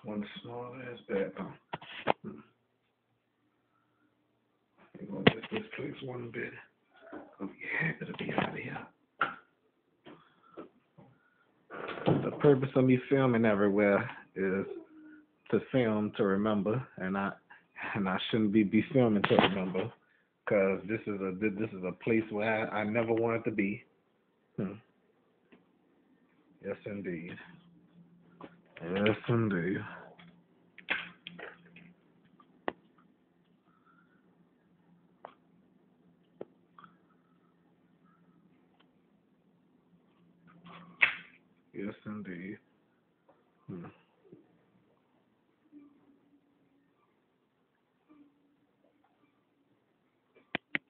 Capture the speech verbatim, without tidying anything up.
One small ass bathroom. Hmm. I'm gonna get this place one bit. I'll be happy to be out of here. The purpose of me filming everywhere is to film to remember, and I and I shouldn't be, be filming to remember, cause this is a this is a place where I, I never wanted to be. Hmm. Yes, indeed. Yes, indeed. Yes, indeed.